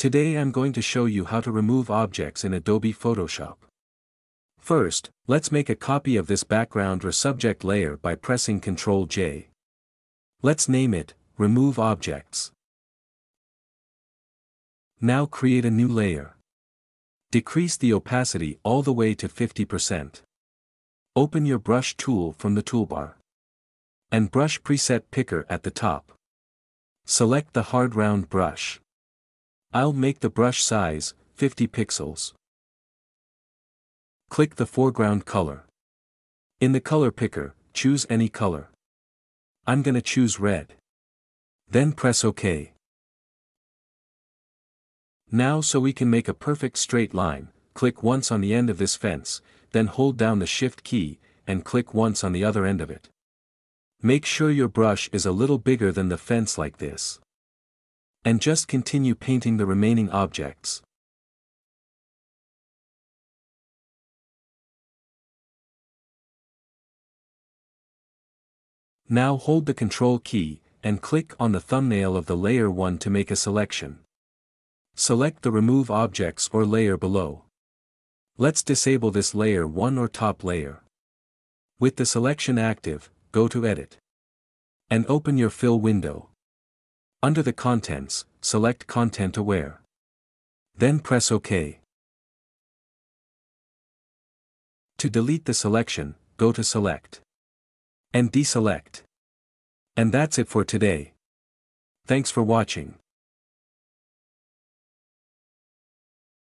Today I'm going to show you how to remove objects in Adobe Photoshop. First, let's make a copy of this background or subject layer by pressing Ctrl J. Let's name it, Remove Objects. Now create a new layer. Decrease the opacity all the way to 50%. Open your brush tool from the toolbar. And brush preset picker at the top. Select the hard round brush. I'll make the brush size 50 pixels. Click the foreground color. In the color picker, choose any color. I'm gonna choose red. Then press OK. Now so we can make a perfect straight line, click once on the end of this fence, then hold down the Shift key, and click once on the other end of it. Make sure your brush is a little bigger than the fence like this. And just continue painting the remaining objects. Now hold the Ctrl key, and click on the thumbnail of the layer 1 to make a selection. Select the Remove Objects or layer below. Let's disable this layer 1 or top layer. With the selection active, go to Edit. And open your Fill window. Under the Contents, select Content Aware. Then press OK. To delete the selection, go to Select. And deselect. And that's it for today. Thanks for watching.